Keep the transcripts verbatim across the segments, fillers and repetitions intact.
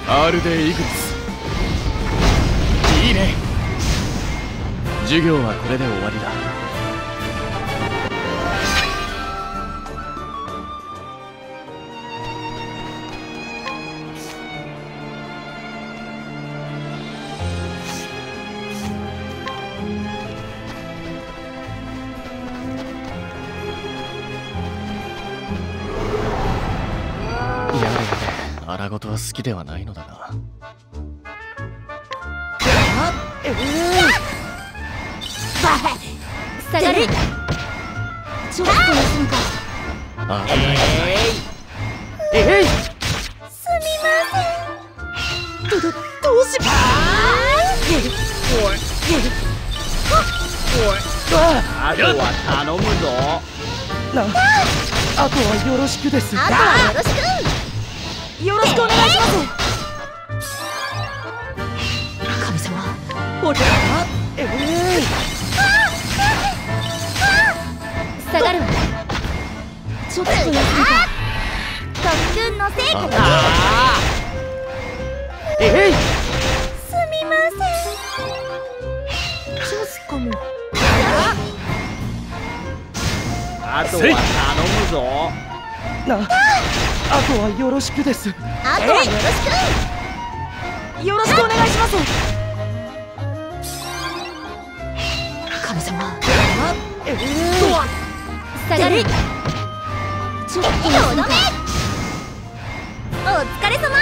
アールデイイグニス。いいね。授業はこれで終わりだ。荒事は好きではないのだが。 下がる。ちょっと休むか。 あ、えい。えい。 すみません。どどどうしまおい。おい。あとは頼むぞ。 な、あとはよろしくです。 あとはよろしく。よろしくお願いします。神様、おれ。 ええー。 下がるわ。ちょっと休むか。特訓の成果よ。 ええー。 すみません。ジャスカも。 あとは頼むぞ。 な、あとはよろしくです。 あとはよろしく。よろしくお願いします。神様。 ええー。 下がる。ちょっと休むか。お疲れ様。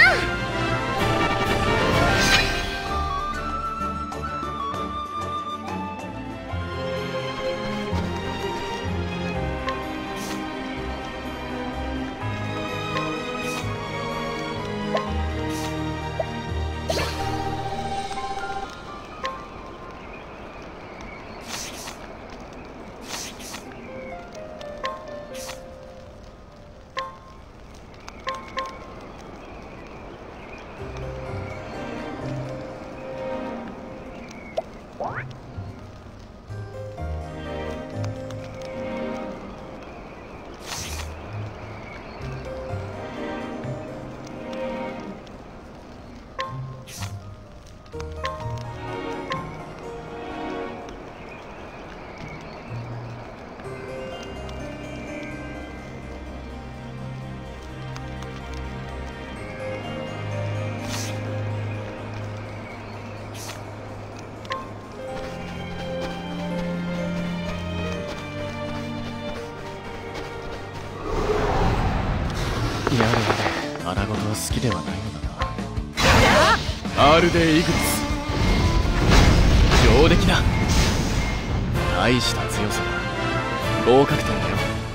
やれやれ、荒事は好きではないのだが。アールデイイグニス。上出来だ。大した強さだ。合格点だよ。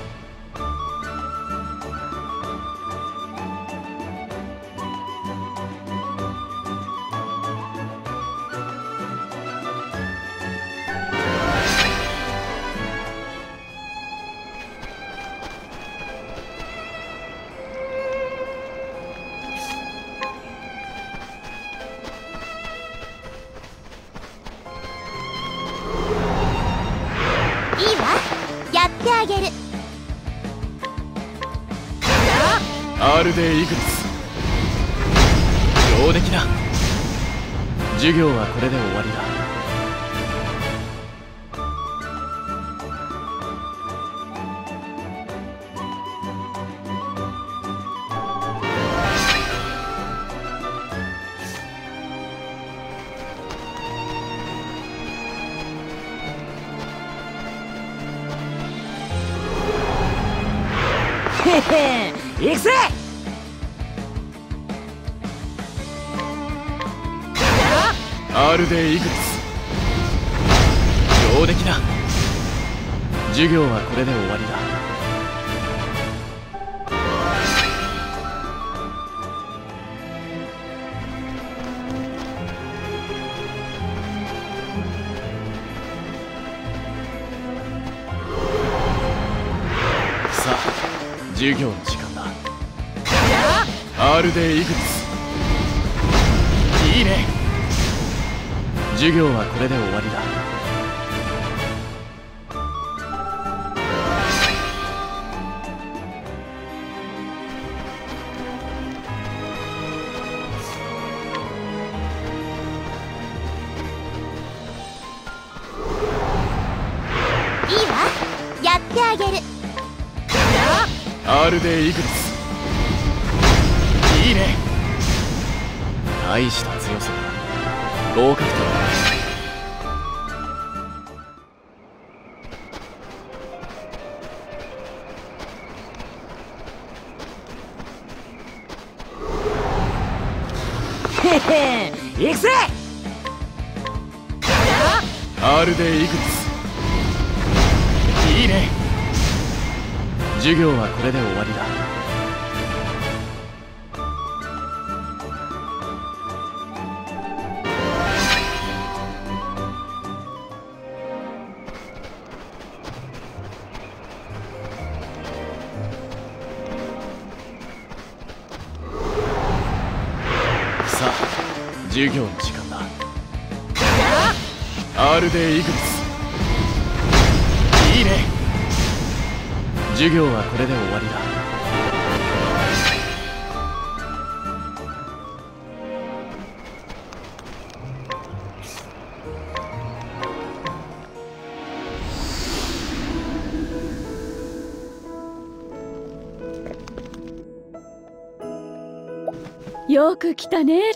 あげる。 アールデイイグニス。上出来だ。授業はこれで終わりだ。 へへ、行くぜ。 アールデイイグニス。上出来だ。授業はこれで終わりだ。さあ、授業の時間だ。アールデイイグニス。いいね。授業はこれで終わりだ。 げる。 アール でいくつ。いいね。大した強さだ。合格点だ。 へへ行くぜ。 アール でいくつ。いいね。授業はこれで終わりだ。さあ、授業の時間だ。 アール でいくつ。いいね。授業はこれで終わりだ。 よく来たね。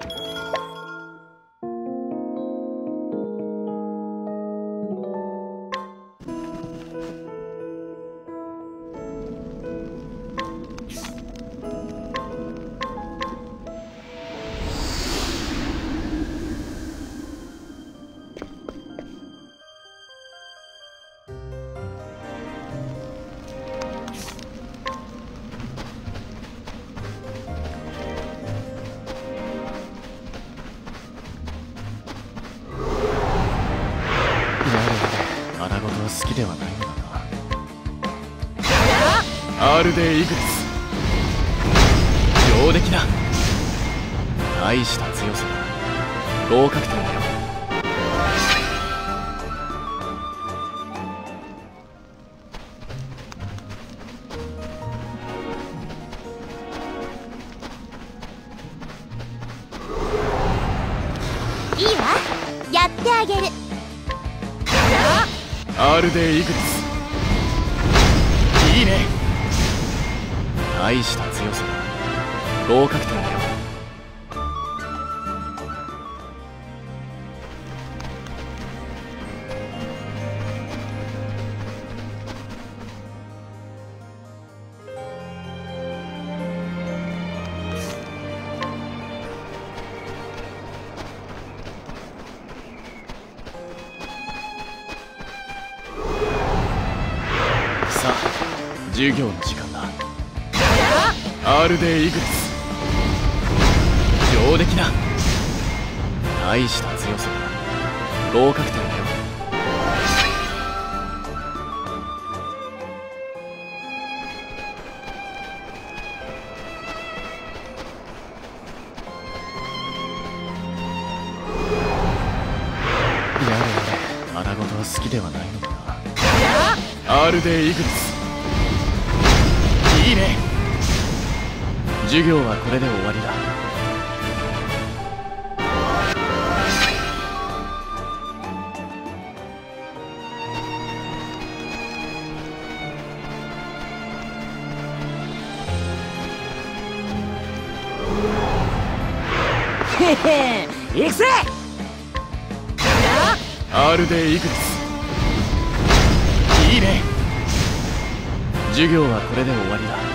好きではないのだな。 アール でいくつ。上出来だ。大した強さだ。合格点だよ。 いいわ、やってあげる。 アール でいくつ。いいね。大した強さだ。合格点だよ。さあ、授業の時間だ。 アール でいくつ。上出来だ。大した強さだ。合格点だよ。やれやれ、穴子とは好きではないのだな。 アール でいくつ。いいね。授業はこれで終わりだ。 へへ行くぜ。 アール でいくつ。いいね。授業はこれで終わりだ。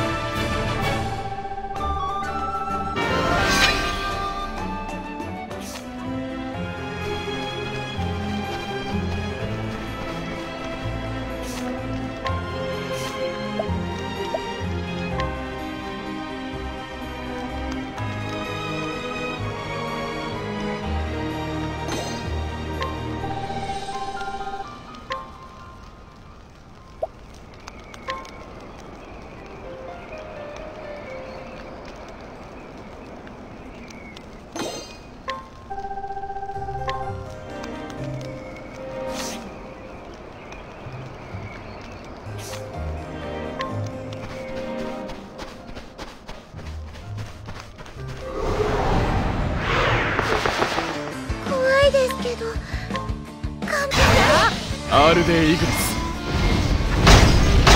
ですけど、 アール でいくつ。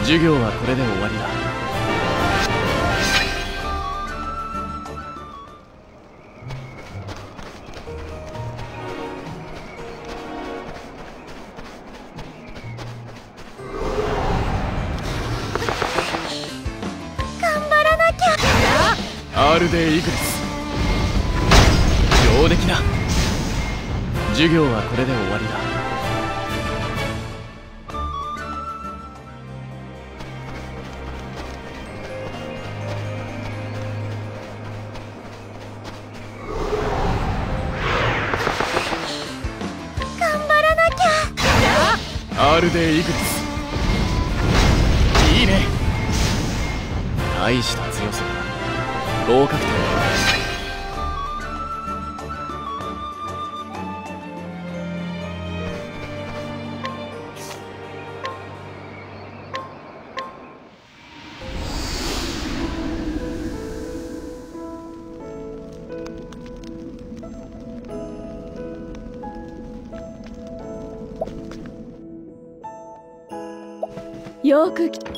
授業はこれで終わりだ。アールデーイグルス上出来だ。授業はこれで終わりだ。 頑張らなきゃ。 アールデーイグルスいいね。大した強さだ。合格点。 よくき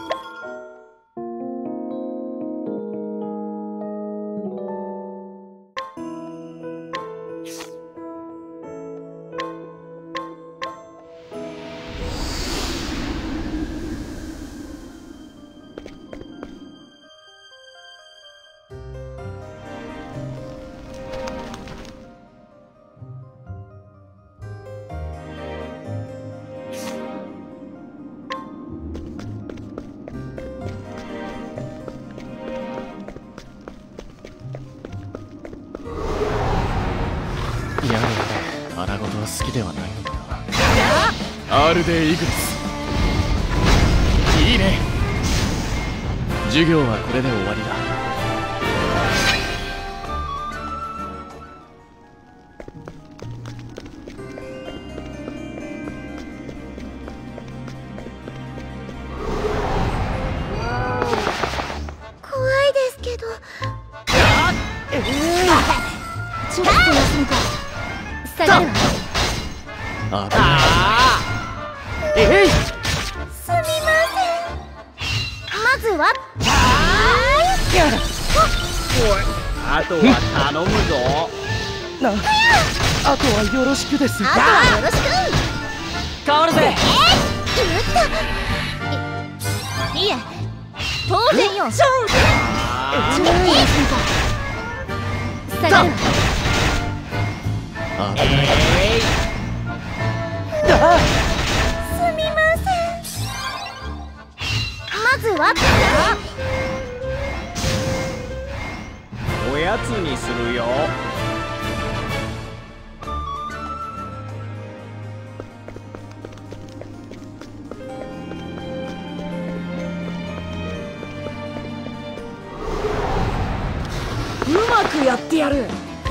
やれやれ、荒事は好きではないのだな。アールデーイグルスいいね。授業はこれで終わりだ。 怖いですけど。ちょっと休むか。下がるわ。 ああえい。 すみません。まずはおい、あとは頼むぞ。 なあとはよろしくです。 あとはよろしく。 変わるぜ。 えー、いいえ、当然よ。ちょっと休むか。下がるわ。 あ危ない。 すみません。まずはおやつにするよ。 うまくやってやる。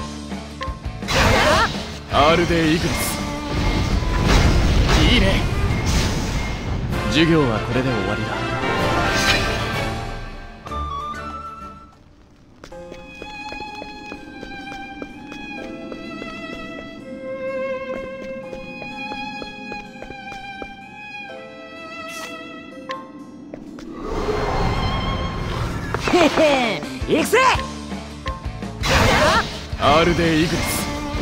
アールデーイグルスいいね。授業はこれで終わりだ。 へへ行くぜ。 アールデーイグルス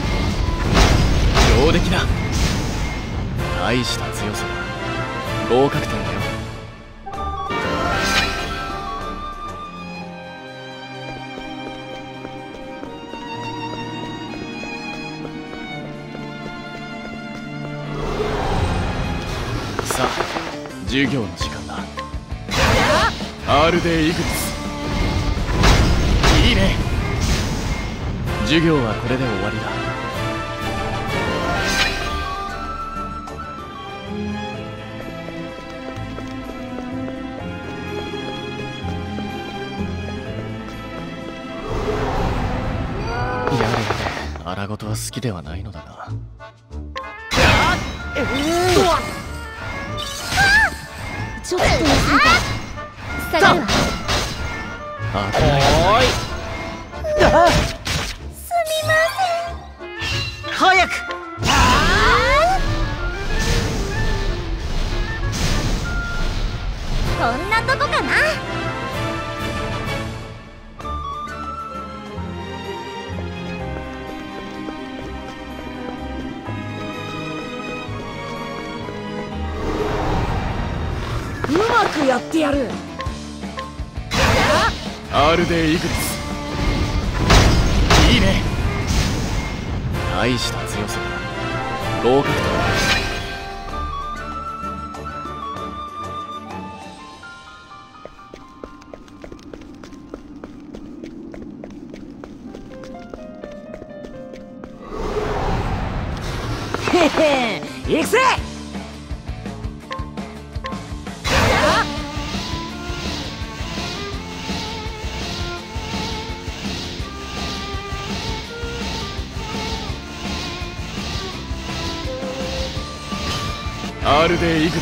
上出来だ。大した強さだ。合格点だよ。さあ授業の時間だ。アールデーイグルスいいね。授業はこれで終わりだ。やれやれ、荒事は好きではないのだが。 ちょっと休むか。下がるわ。 危ない。 おい、 すみません。 早く。 こんなとこかな。 うまくやってやる。 アールデイグツ、いいね。大した強さだ。合格だ。 へへ、行くぜ。 アールデイグツ、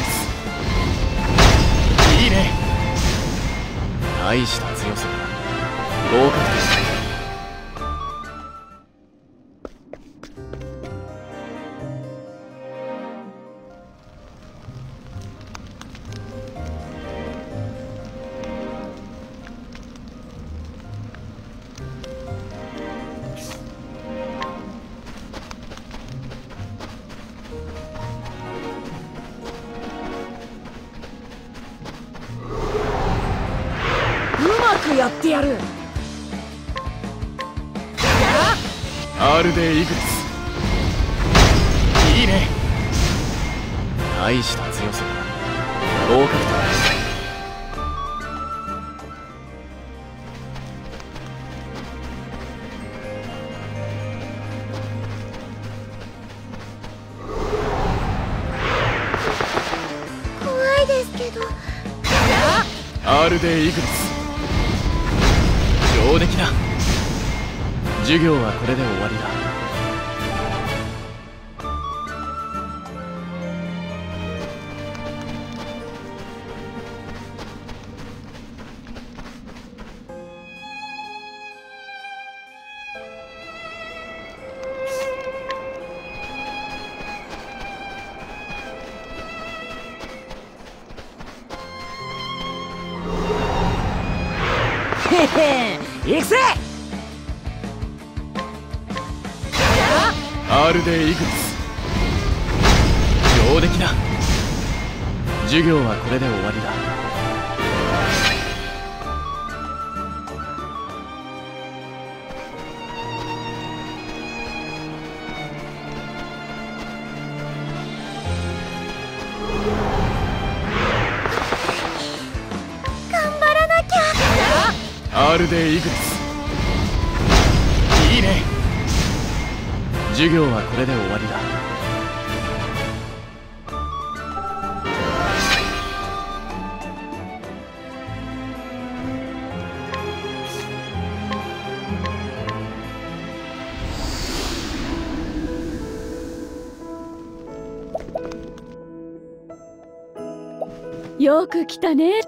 いいね。大した強さだ。合格だ。 やってやる。 アールデイグツ、いいね。大した強さだ。合格だ。 怖いですけど。 アールデイグツ、上出来だ。授業はこれで終わりだ。 へへ、行くぜ。 アールデイグツ、上出来だ。授業はこれで終わりだ。アールデイグツ、いいね。授業はこれで終わりだ。 よく来たね。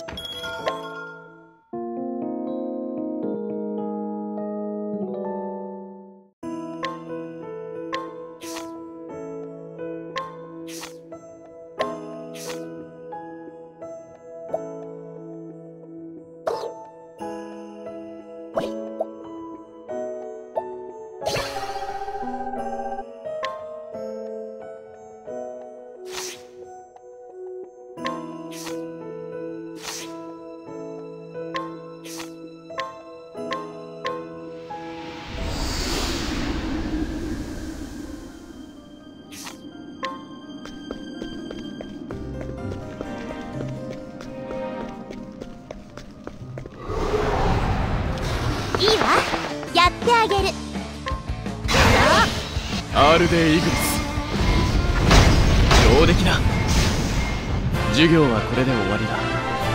いいわ、やってあげる。 アールデイグツ、上出来だ。授業はこれで終わりだ。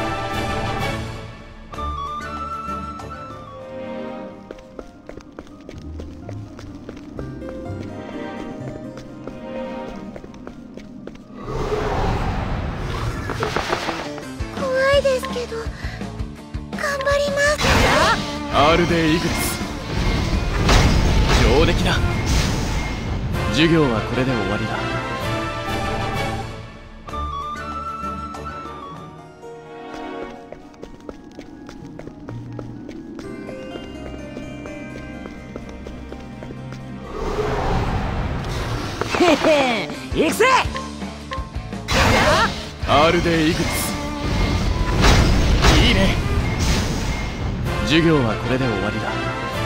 怖いですけど頑張ります。 アールデイグツ、上出来だ。授業はこれで終わりだ。 へん行くぜ。 アール でいくついいね。授業はこれで終わりだ。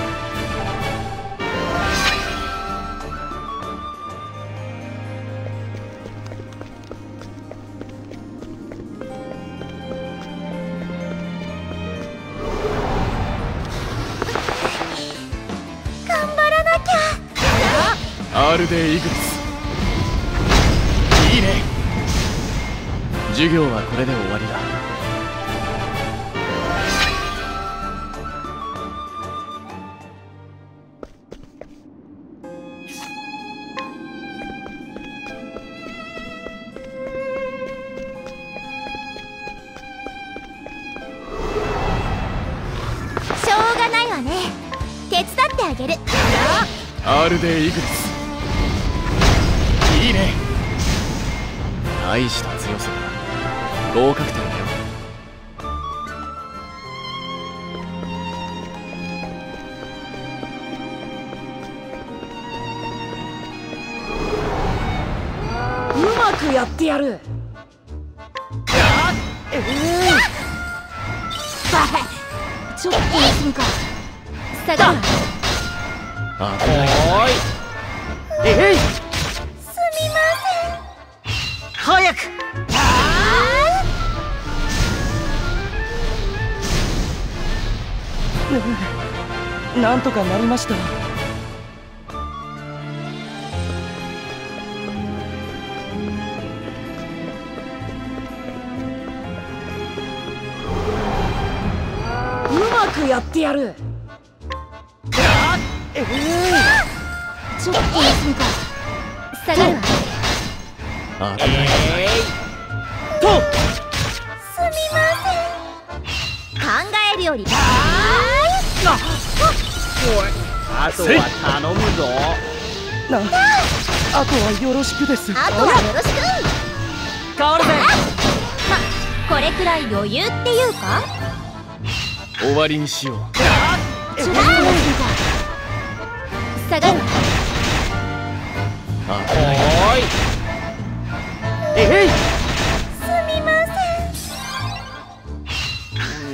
アール でいくついいね。授業はこれで終わりだ。 しょうがないわね。手伝ってあげる。 アール でいくついいね。大した強さだ。合格点だよ。 うまくやってやる。ええちょっと休むか。 下がる。 危ない。 おいえい、 すみま早く。 なんとかなりました。 うまくやってやる。ええちょっと休むか。 せん。下がるわ。 危ない。 えいと。 すみません。考えるより。 あおい、あとは頼むぞ。 なあとはよろしくです。 あとはよろしく。 変わるぜ。 ま、これくらい余裕っていうか。 終わりにしよう。 ちょっと休むか。下がるわ。 危ない。 おいえい、 すみません。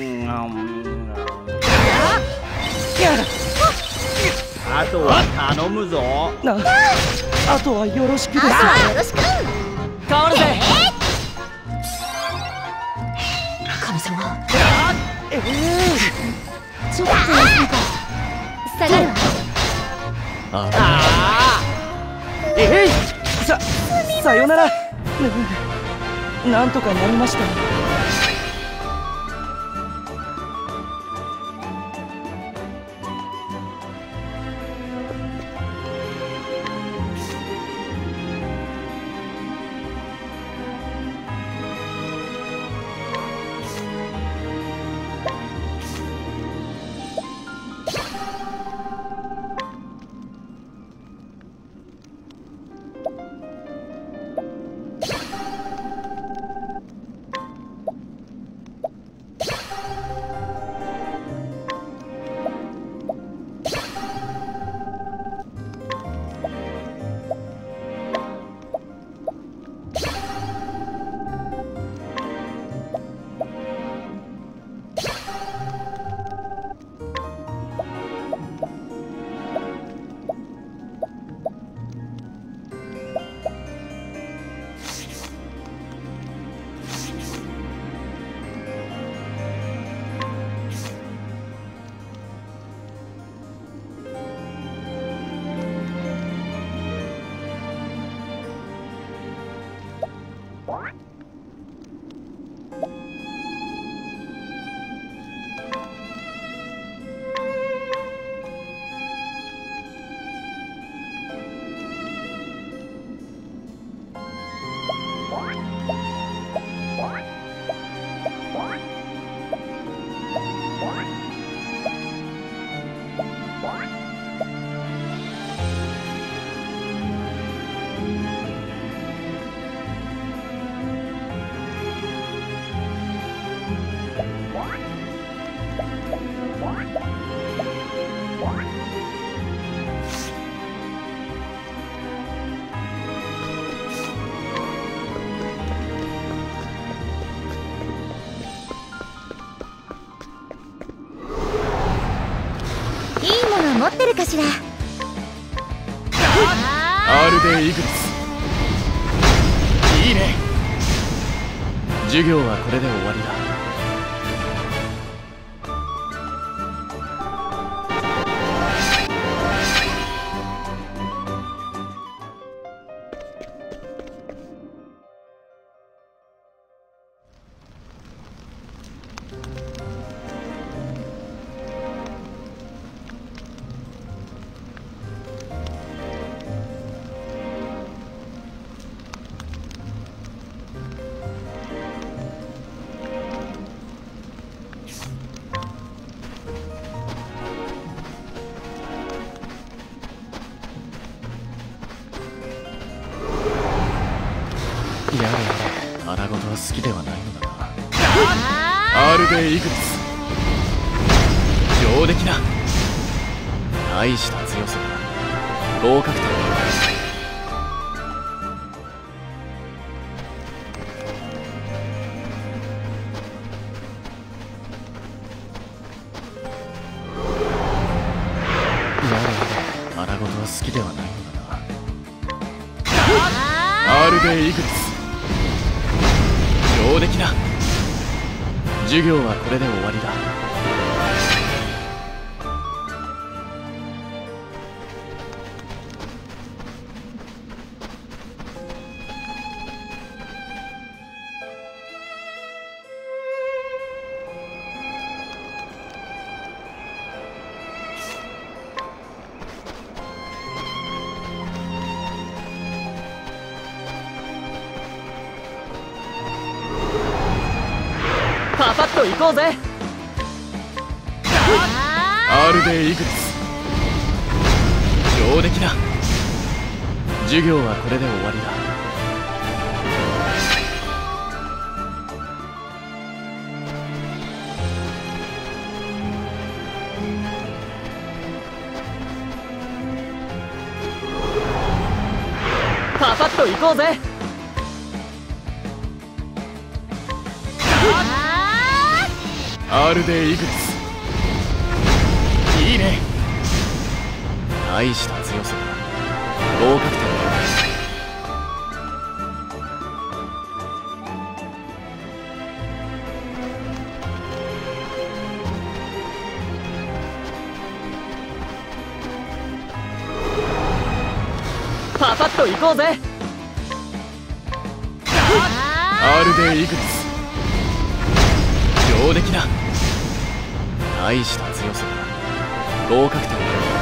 あとは頼むぞ。 なあとはよろしくです。 あとはよろしく。 変わるぜ。 神様。 ええちょっと休むか。下がるわ。 危ない。 ああえいささよなら。なんとかなりました。 るかしら。 R でいくつ。いいね。授業はこれで終わりだ。やれやれ、荒事は好きではないのだな。 R でいくつ。上出来な。大した強さだ。合格点。やれやれ、荒事は好きではないのだな。 R でいくつ。上出来な。授業はこれで終わりだ。 パパッと行こうぜ。 R でいくつ。上出来な。授業はこれで終わりだ。 パパッと行こうぜ。 R でいくつ。いいね。大した強さだ。合格点。 パパッと行こうぜ。 R でいくつ。上出来な。大した強さだ。合格点。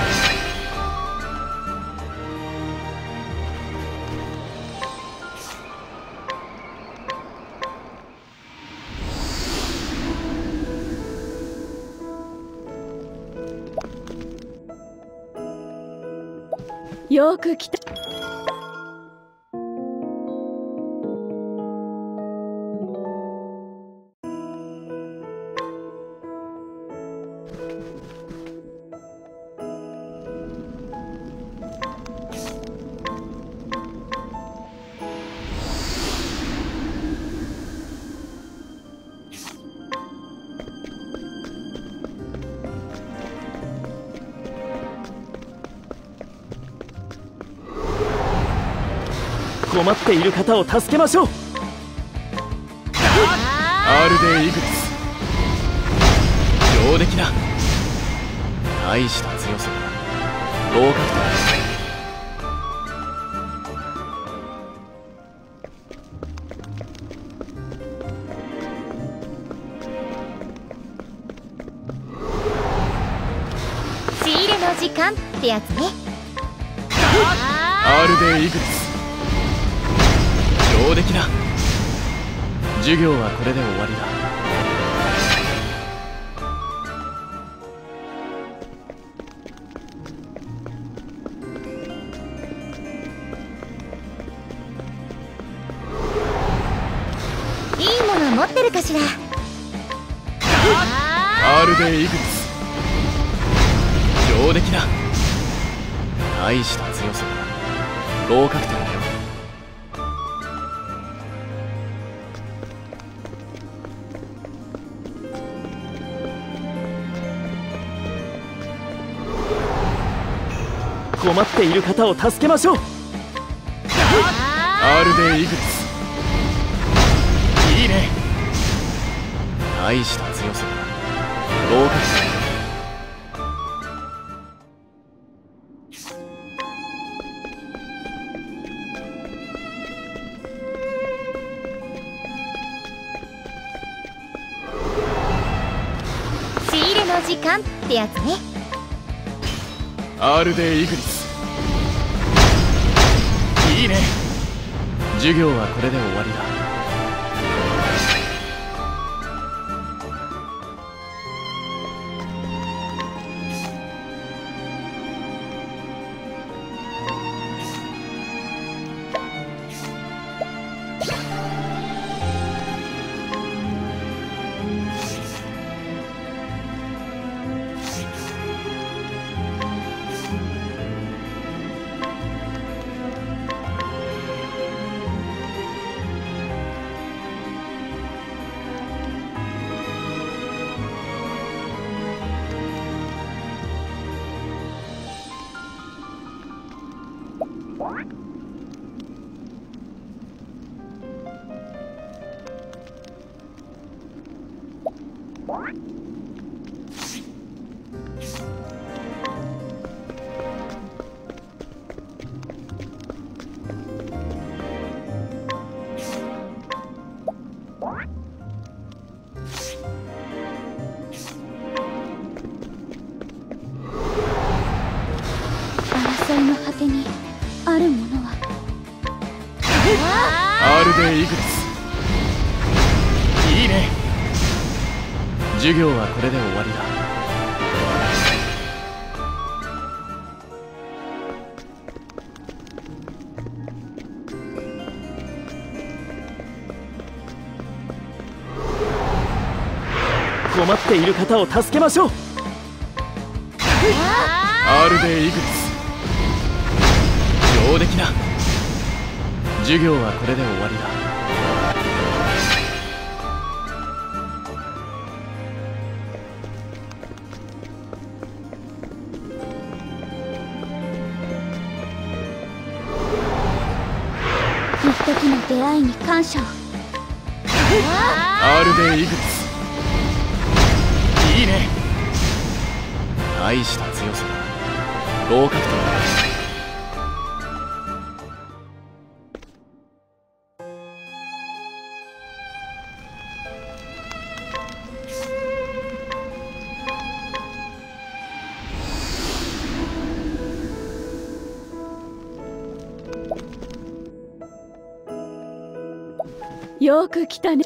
よく来た。 困っている方を助けましょう。 R でいくつ。上出来な。大した強さだ。合格点。 仕入れの時間ってやつね。 R でいくつ。上出来な。授業はこれで終わりだ。 いいもの持ってるかしら。 R でいくつ。上出来な。大した強さだ。合格点だよ。 困っている方を助けましょう。 アールデイ・イグニス。いいね。大した強さだ。合格。 仕入れの時間ってやつね。 アールデイ・イグニス。いいね。授業はこれで終わりだ。 争いの果てにあるものは。 アールデイ・イグニス。いいね。授業はこれで終わりだ。 困っている方を助けましょう。 アールデイ・イグニス。上出来だ。授業はこれで終わりだ。 一時の出会いに感謝を。 アールデイ・イグニス。いいね。大した強さだ。合格点。 よく来たね。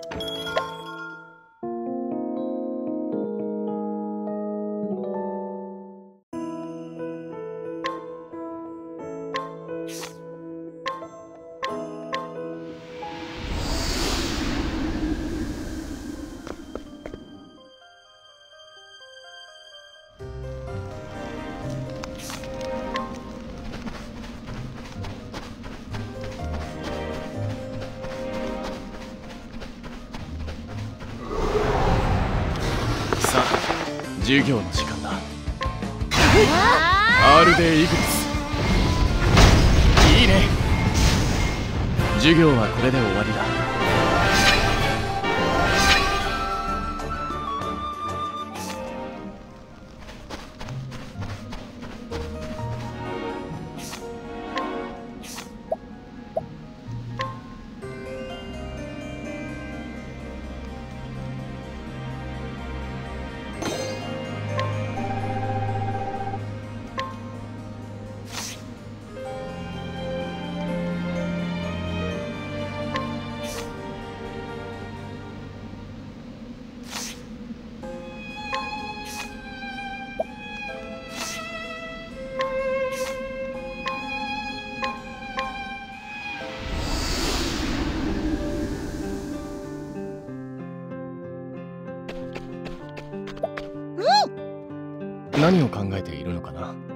さあ、授業の時間だ。アールデイ・イグニス。いいね。授業はこれで終わりだ。何を考えているのかな。